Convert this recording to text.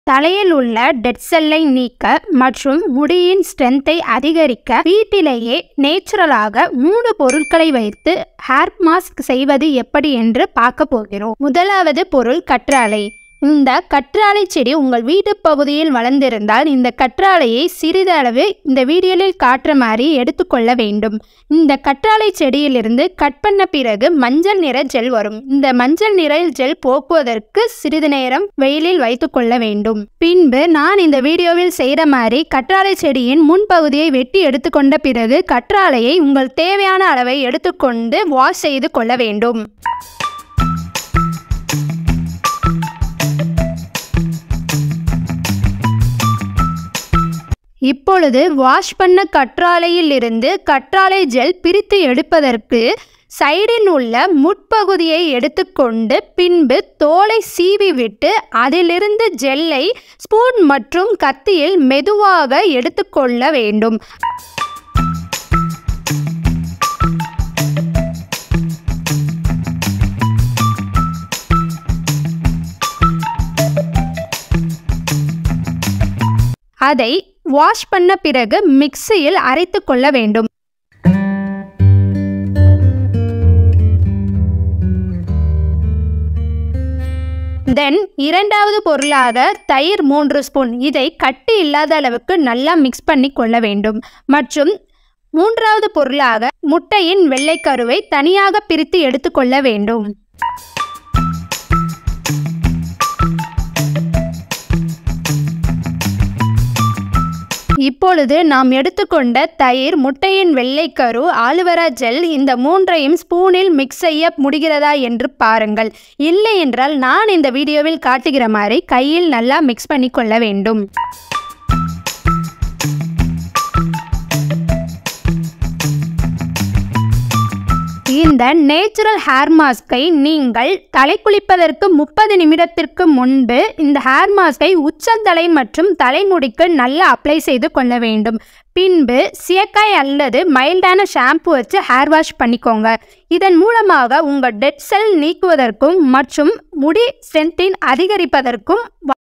தலையில் உள்ள டெட் செல்லை நீக்க மற்றும் முடியின் ஸ்ட்ரென்த்தை அதிகரிக்க வீட்டிலேயே நேச்சுரலாக 3 பொருட்களை வைத்து ஹேர் மாஸ்க் செய்வது எப்படி என்று பார்க்க போகிறோம். முதலாவது பொருள் கற்றாழை. இந்த கற்றாழை செடி உங்கள் வீட்டு பகுதியில் வளர்ந்திருந்தால் இந்த கற்றாழையை சிறிதளவு இந்த வீடியோவில் காட்டுற மாதிரி எடுத்துக்கொள்ள வேண்டும். இந்த கற்றாழை செடியிலிருந்து கட் பண்ண பிறகு மஞ்சள் நிற ஜெல் வரும். இந்த மஞ்சள் நிற ஜெல் போக்குவதற்கு சிறிது நேரம் வெயிலில் வைத்து கொள்ள வேண்டும். பின்பு நான் இந்த வீடியோவில் செய்கிற மாதிரி கற்றாழை செடியின் முன்பகுதியை வெட்டி எடுத்துக்கொண்ட பிறகு கற்றாழையை உங்கள் தேவையான அளவை எடுத்துக்கொண்டு வாஷ் செய்து கொள்ள வேண்டும். இப்பொழுது வாஷ் பண்ண கற்றாழையில் இருந்து கற்றாழை ஜெல் பிரித்து எடுப்பதற்கு சைடில் உள்ள முட்பகுதியை எடுத்துக்கொண்டு பின்பு தோலை சீவி விட்டு அதிலிருந்து ஜெல்லை ஸ்பூன் மற்றும் கத்தியில் மெதுவாக எடுத்துக்கொள்ள வேண்டும். அதை வாஷ் பண்ண பிறகு மிக்சியில் அரைத்து கொள்ள வேண்டும். தென் இரண்டாவது பொருளாக தயிர் 3 ஸ்பூன். இதை கட்டி இல்லாத அளவுக்கு நல்லா மிக்ஸ் பண்ணி கொள்ள வேண்டும். மற்றும் மூன்றாவது பொருளாக முட்டையின் வெள்ளைக்கருவை தனியாக பிரித்து எடுத்துக்கொள்ள வேண்டும். இப்பொழுது நாம் எடுத்துக்கொண்ட தயிர், முட்டையின் வெள்ளைக்கரு, ஆலுவேரா ஜெல் இந்த மூன்றையும் ஸ்பூனில் மிக்ஸ் செய்ய முடிகிறதா என்று பாருங்கள். இல்லை என்றால் நான் இந்த வீடியோவில் காட்டுகிற மாதிரி கையில் நல்லா மிக்ஸ் பண்ணி கொள்ள வேண்டும். இந்த நேச்சுரல் ஹேர் மாஸ்கை நீங்கள் தலை குளிப்பதற்கு 30 நிமிடத்திற்கு முன்பு இந்த ஹேர் மாஸ்கை உச்சந்தலை மற்றும் தலைமுடிக்கு நல்லா அப்ளை செய்து கொள்ள வேண்டும். பின்பு சீயக்காய் அல்லது மைல்டான ஷாம்பு வச்சு ஹேர் வாஷ் பண்ணிக்கோங்க. இதன் மூலமாக உங்கள் டெட் செல் நீக்குவதற்கும் மற்றும் முடி ஸ்ட்ரென்த்தின் அதிகரிப்பதற்கும்